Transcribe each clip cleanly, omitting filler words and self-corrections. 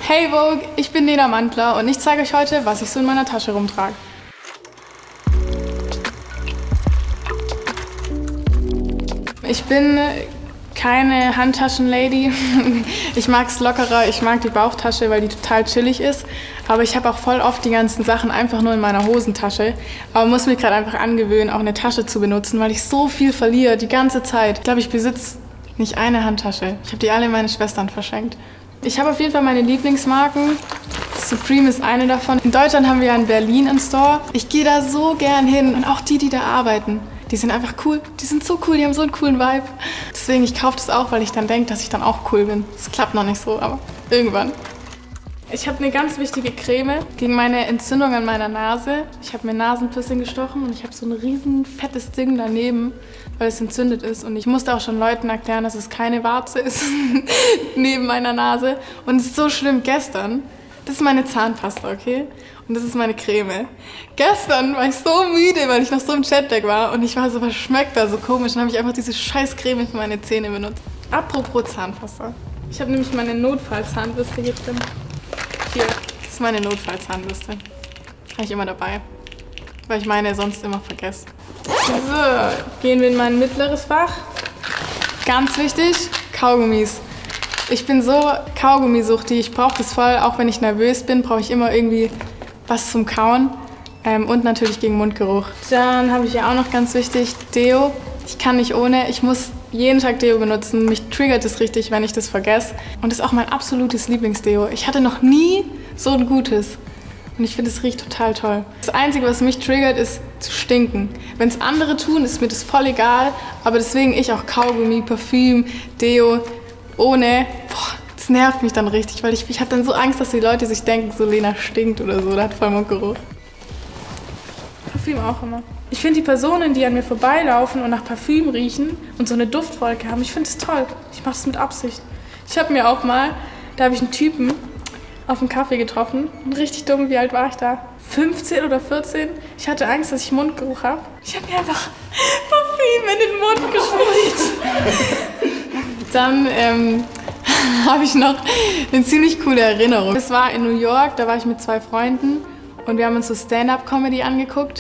Hey Vogue, ich bin Lena Mandler und ich zeige euch heute, was ich so in meiner Tasche rumtrage. Ich bin keine Handtaschen-Lady. Ich mag es lockerer, ich mag die Bauchtasche, weil die total chillig ist. Aber ich habe auch voll oft die ganzen Sachen einfach nur in meiner Hosentasche. Aber muss mich gerade einfach angewöhnen, auch eine Tasche zu benutzen, weil ich so viel verliere, die ganze Zeit. Ich glaube, ich besitze nicht eine Handtasche. Ich habe die alle an meine Schwestern verschenkt. Ich habe auf jeden Fall meine Lieblingsmarken. Supreme ist eine davon. In Deutschland haben wir ja in Berlin einen Store. Ich gehe da so gern hin und auch die da arbeiten. Die sind einfach cool. Die sind so cool, die haben so einen coolen Vibe. Deswegen, ich kaufe das auch, weil ich dann denke, dass ich dann auch cool bin. Das klappt noch nicht so, aber irgendwann. Ich habe eine ganz wichtige Creme gegen meine Entzündung an meiner Nase. Ich habe mir Nasenpiercing gestochen und ich habe so ein riesen fettes Ding daneben, weil es entzündet ist. Und ich musste auch schon Leuten erklären, dass es keine Warze ist neben meiner Nase. Und es ist so schlimm gestern. Das ist meine Zahnpasta, okay? Und das ist meine Creme. Gestern war ich so müde, weil ich noch so im Jetlag war und ich war so, was schmeckt da so komisch? Dann habe ich einfach diese scheiß Creme für meine Zähne benutzt. Apropos Zahnpasta. Ich habe nämlich meine Notfallzahnbürste hier drin. Hier, das ist meine Notfallzahnbürste. Habe ich immer dabei, weil ich meine sonst immer vergesse. So, gehen wir in mein mittleres Fach. Ganz wichtig, Kaugummis. Ich bin so Kaugummi-suchtig, ich brauche das voll, auch wenn ich nervös bin, brauche ich immer irgendwie was zum Kauen und natürlich gegen Mundgeruch. Dann habe ich ja auch noch ganz wichtig, Deo. Ich kann nicht ohne, ich muss jeden Tag Deo benutzen. Mich triggert es richtig, wenn ich das vergesse. Und das ist auch mein absolutes Lieblingsdeo. Ich hatte noch nie so ein gutes. Und ich finde, es riecht total toll. Das Einzige, was mich triggert, ist zu stinken. Wenn es andere tun, ist mir das voll egal. Aber deswegen ich auch Kaugummi, Parfüm, Deo ohne. Boah, das nervt mich dann richtig, weil ich habe dann so Angst, dass die Leute sich denken, so Lena stinkt oder so, oder hat voll Mundgeruch. Parfüm auch immer. Ich finde die Personen, die an mir vorbeilaufen und nach Parfüm riechen und so eine Duftwolke haben, ich finde es toll. Ich mache es mit Absicht. Ich habe mir auch mal, da habe ich einen Typen auf einen Kaffee getroffen. Und richtig dumm, wie alt war ich da? 15 oder 14. Ich hatte Angst, dass ich Mundgeruch habe. Ich habe mir einfach Parfüm in den Mund gesprüht. Dann habe ich noch eine ziemlich coole Erinnerung. Es war in New York, da war ich mit 2 Freunden und wir haben uns so Stand-up-Comedy angeguckt.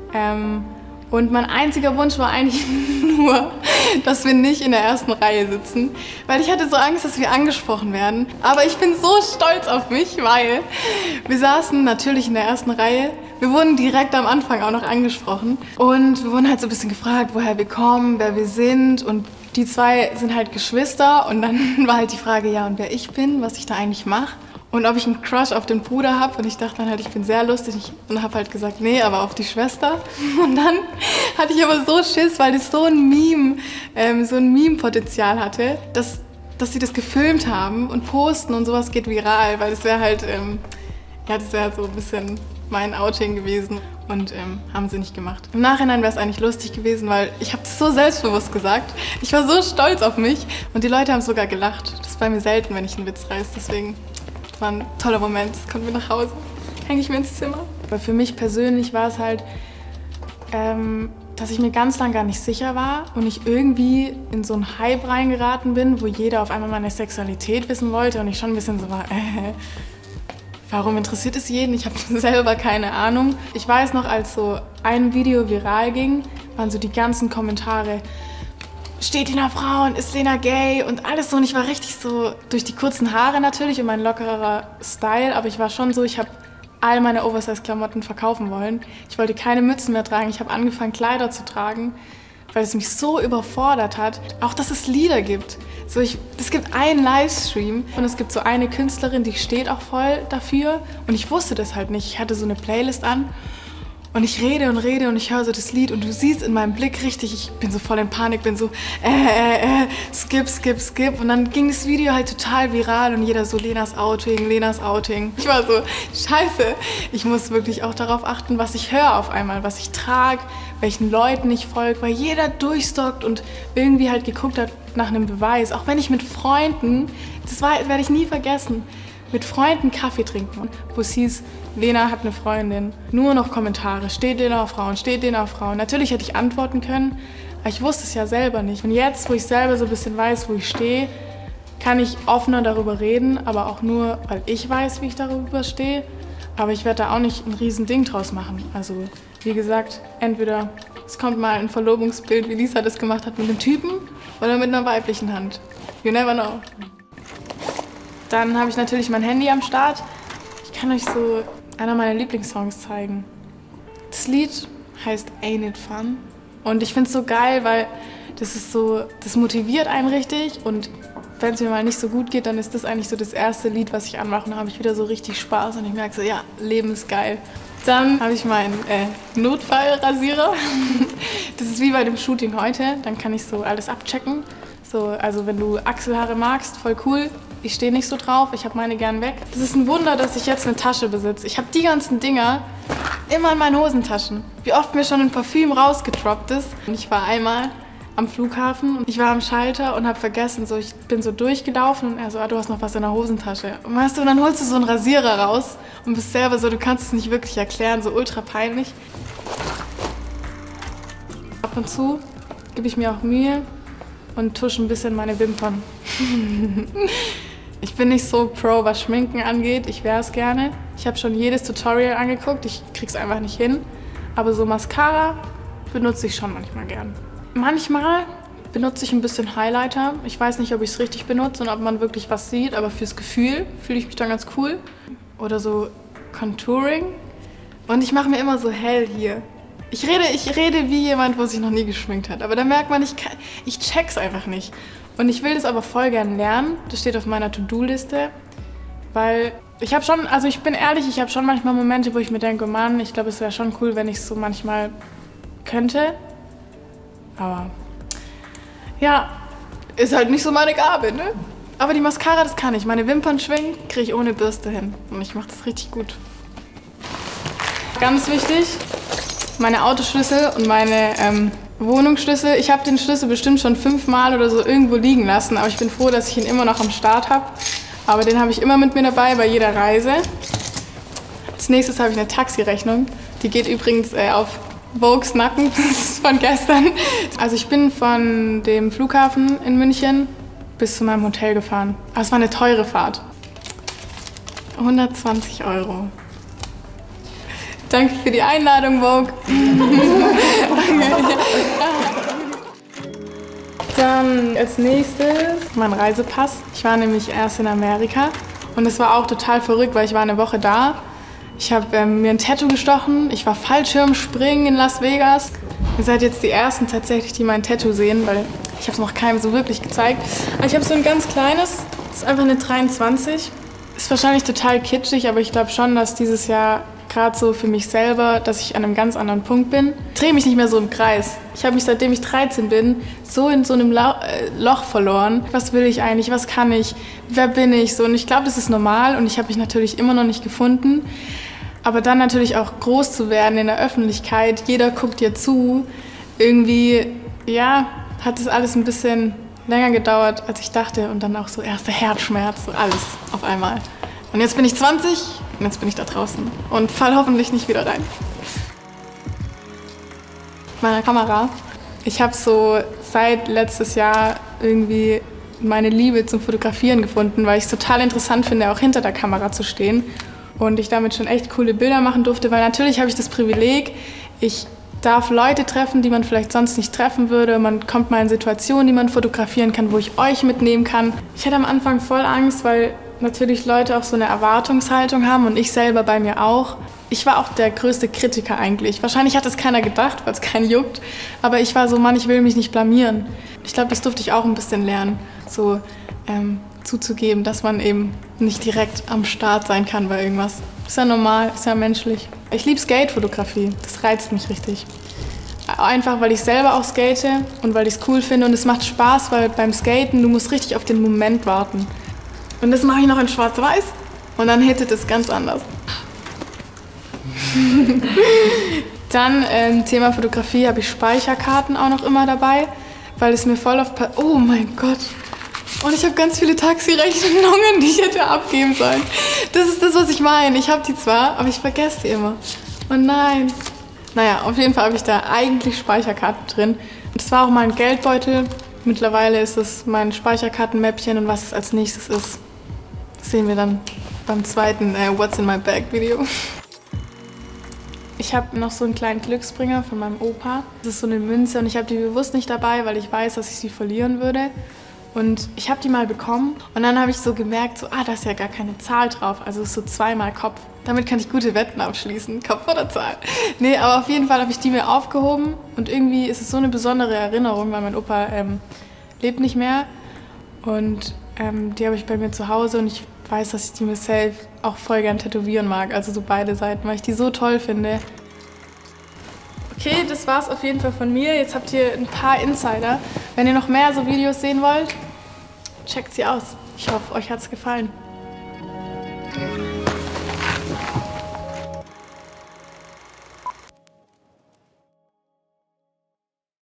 Und mein einziger Wunsch war eigentlich nur, dass wir nicht in der ersten Reihe sitzen, weil ich hatte so Angst, dass wir angesprochen werden. Aber ich bin so stolz auf mich, weil wir saßen natürlich in der ersten Reihe. Wir wurden direkt am Anfang auch noch angesprochen und wir wurden halt so ein bisschen gefragt, woher wir kommen, wer wir sind, und die 2 sind halt Geschwister und dann war halt die Frage, ja, und wer ich bin, was ich da eigentlich mache. Und ob ich einen Crush auf den Bruder habe, und ich dachte dann halt, ich bin sehr lustig und habe halt gesagt, nee, aber auf die Schwester. Und dann hatte ich aber so Schiss, weil das so ein Meme-Potenzial hatte, dass sie das gefilmt haben und posten und sowas geht viral, weil das wäre halt, das wäre halt so ein bisschen mein Outing gewesen und haben sie nicht gemacht. Im Nachhinein wäre es eigentlich lustig gewesen, weil ich habe das so selbstbewusst gesagt. Ich war so stolz auf mich und die Leute haben sogar gelacht. Das ist bei mir selten, wenn ich einen Witz reiße, deswegen. Das war ein toller Moment, jetzt kommen wir nach Hause, hänge ich mir ins Zimmer. Aber für mich persönlich war es halt, dass ich mir ganz lang gar nicht sicher war und ich irgendwie in so einen Hype reingeraten bin, wo jeder auf einmal meine Sexualität wissen wollte und ich schon ein bisschen so war, warum interessiert es jeden? Ich habe selber keine Ahnung. Ich weiß noch, als so ein Video viral ging, waren so die ganzen Kommentare, steht Lena Frauen, ist Lena gay und alles so. Und ich war richtig so, durch die kurzen Haare natürlich und mein lockerer Style, aber ich war schon so, ich habe all meine Oversize-Klamotten verkaufen wollen. Ich wollte keine Mützen mehr tragen, ich habe angefangen Kleider zu tragen, weil es mich so überfordert hat. Auch, dass es Lieder gibt. So, es gibt einen Livestream und es gibt so eine Künstlerin, die steht auch voll dafür und ich wusste das halt nicht. Ich hatte so eine Playlist an. Und ich rede und ich höre so das Lied und du siehst in meinem Blick richtig, ich bin so voll in Panik, bin so skip. Und dann ging das Video halt total viral und jeder so Lenas Outing. Ich war so, scheiße, ich muss wirklich auch darauf achten, was ich höre auf einmal, was ich trage, welchen Leuten ich folge, weil jeder durchstalkt und irgendwie halt geguckt hat nach einem Beweis. Auch wenn ich mit Freunden, werde ich nie vergessen, mit Freunden Kaffee trinken, wo es hieß, Lena hat eine Freundin. Nur noch Kommentare, steht Lena auf Frauen, steht Lena auf Frauen. Natürlich hätte ich antworten können, aber ich wusste es ja selber nicht. Und jetzt, wo ich selber so ein bisschen weiß, wo ich stehe, kann ich offener darüber reden, aber auch nur, weil ich weiß, wie ich darüber stehe. Aber ich werde da auch nicht ein riesen Ding draus machen. Also wie gesagt, entweder es kommt mal ein Verlobungsbild, wie Lisa das gemacht hat, mit einem Typen oder mit einer weiblichen Hand. You never know. Dann habe ich natürlich mein Handy am Start. Ich kann euch so einer meiner Lieblingssongs zeigen. Das Lied heißt Ain't It Fun. Und ich finde es so geil, weil das motiviert einen richtig. Und wenn es mir mal nicht so gut geht, dann ist das eigentlich so das erste Lied, was ich anmache. Und dann habe ich wieder so richtig Spaß und ich merke so, ja, Leben ist geil. Dann habe ich meinen Notfallrasierer. Das ist wie bei dem Shooting heute. Dann kann ich so alles abchecken. So, also wenn du Achselhaare magst, voll cool. Ich stehe nicht so drauf, ich habe meine gern weg. Das ist ein Wunder, dass ich jetzt eine Tasche besitze. Ich habe die ganzen Dinger immer in meinen Hosentaschen. Wie oft mir schon ein Parfüm rausgedroppt ist. Und ich war einmal am Flughafen und ich war am Schalter und habe vergessen, so, ich bin so durchgelaufen und er so, du hast noch was in der Hosentasche. Und weißt du, und dann holst du so einen Rasierer raus und bist selber so, du kannst es nicht wirklich erklären, so ultra peinlich. Ab und zu gebe ich mir auch Mühe und tusche ein bisschen meine Wimpern. Ich bin nicht so pro, was Schminken angeht. Ich wäre es gerne. Ich habe schon jedes Tutorial angeguckt. Ich krieg's einfach nicht hin. Aber so Mascara benutze ich schon manchmal gern. Manchmal benutze ich ein bisschen Highlighter. Ich weiß nicht, ob ich es richtig benutze und ob man wirklich was sieht, aber fürs Gefühl fühle ich mich dann ganz cool. Oder so Contouring. Und ich mache mir immer so hell hier. Ich rede wie jemand, wo sich noch nie geschminkt hat. Aber da merkt man, ich check's einfach nicht. Und ich will das aber voll gern lernen. Das steht auf meiner To-Do-Liste. Weil ich habe schon, also ich bin ehrlich, ich habe schon manchmal Momente, wo ich mir denke, Mann, ich glaube, es wäre schon cool, wenn ich es so manchmal könnte. Aber ja, ist halt nicht so meine Gabe, ne? Aber die Mascara, das kann ich. Meine Wimpern schwingen, kriege ich ohne Bürste hin. Und ich mache das richtig gut. Ganz wichtig, meine Autoschlüssel und meine Wohnungsschlüssel. Ich habe den Schlüssel bestimmt schon 5-mal oder so irgendwo liegen lassen, aber ich bin froh, dass ich ihn immer noch am Start habe. Aber den habe ich immer mit mir dabei bei jeder Reise. Als nächstes habe ich eine Taxirechnung. Die geht übrigens auf Vogues Nacken, das ist von gestern. Also ich bin von dem Flughafen in München bis zu meinem Hotel gefahren. Aber es war eine teure Fahrt. 120 €. Danke für die Einladung, Vogue. Dann als nächstes mein Reisepass. Ich war nämlich erst in Amerika und es war auch total verrückt, weil ich war eine Woche da. Ich habe mir ein Tattoo gestochen. Ich war Fallschirmspringen in Las Vegas. Ihr seid jetzt die Ersten tatsächlich, die mein Tattoo sehen, weil ich habe es noch keinem so wirklich gezeigt. Aber ich habe so ein ganz kleines, das ist einfach eine 23. Ist wahrscheinlich total kitschig, aber ich glaube schon, dass dieses Jahr gerade so für mich selber, dass ich an einem ganz anderen Punkt bin. Ich drehe mich nicht mehr so im Kreis. Ich habe mich, seitdem ich 13 bin, so in so einem Loch verloren. Was will ich eigentlich? Was kann ich? Wer bin ich? So, und ich glaube, das ist normal und ich habe mich natürlich immer noch nicht gefunden. Aber dann natürlich auch groß zu werden in der Öffentlichkeit, jeder guckt dir zu. Irgendwie, ja, hat das alles ein bisschen länger gedauert, als ich dachte. Und dann auch so erster Herzschmerz, so alles auf einmal. Und jetzt bin ich 20 und jetzt bin ich da draußen und fall hoffentlich nicht wieder rein. Meine Kamera. Ich habe so seit letztes Jahr irgendwie meine Liebe zum Fotografieren gefunden, weil ich es total interessant finde, auch hinter der Kamera zu stehen. Und ich damit schon echt coole Bilder machen durfte, weil natürlich habe ich das Privileg, ich darf Leute treffen, die man vielleicht sonst nicht treffen würde. Man kommt mal in Situationen, die man fotografieren kann, wo ich euch mitnehmen kann. Ich hatte am Anfang voll Angst, weil natürlich Leute auch so eine Erwartungshaltung haben und ich selber bei mir auch. Ich war auch der größte Kritiker eigentlich. Wahrscheinlich hat es keiner gedacht, weil es keinen juckt. Aber ich war so, Mann, ich will mich nicht blamieren. Ich glaube, das durfte ich auch ein bisschen lernen, so zuzugeben, dass man eben nicht direkt am Start sein kann bei irgendwas. Ist ja normal, ist ja menschlich. Ich liebe Skate-Fotografie, das reizt mich richtig. Einfach, weil ich selber auch skate und weil ich es cool finde und es macht Spaß, weil beim Skaten, du musst richtig auf den Moment warten. Und das mache ich noch in Schwarz-Weiß und dann hittet es ganz anders. Dann Thema Fotografie habe ich Speicherkarten auch noch immer dabei, weil es mir voll oft... Oh mein Gott! Und ich habe ganz viele Taxirechnungen, die ich hätte abgeben sollen. Das ist das, was ich meine. Ich habe die zwar, aber ich vergesse die immer. Oh nein. Naja, auf jeden Fall habe ich da eigentlich Speicherkarten drin. Und das war auch mal ein Geldbeutel Mittlerweile ist es mein Speicherkartenmäppchen und was es als nächstes ist, das sehen wir dann beim zweiten What's in my bag Video. Ich habe noch so einen kleinen Glücksbringer von meinem Opa. Das ist so eine Münze und ich habe die bewusst nicht dabei, weil ich weiß, dass ich sie verlieren würde. Und ich habe die mal bekommen und dann habe ich so gemerkt, so, da ist ja gar keine Zahl drauf, also ist so zweimal Kopf. Damit kann ich gute Wetten abschließen, Kopf oder Zahl. Nee, aber auf jeden Fall habe ich die mir aufgehoben und irgendwie ist es so eine besondere Erinnerung, weil mein Opa lebt nicht mehr und die habe ich bei mir zu Hause und ich weiß, dass ich die mir selbst auch voll gern tätowieren mag, also so beide Seiten, weil ich die so toll finde. Okay, das war's auf jeden Fall von mir. Jetzt habt ihr ein paar Insider. Wenn ihr noch mehr so Videos sehen wollt, checkt sie aus. Ich hoffe, euch hat's gefallen.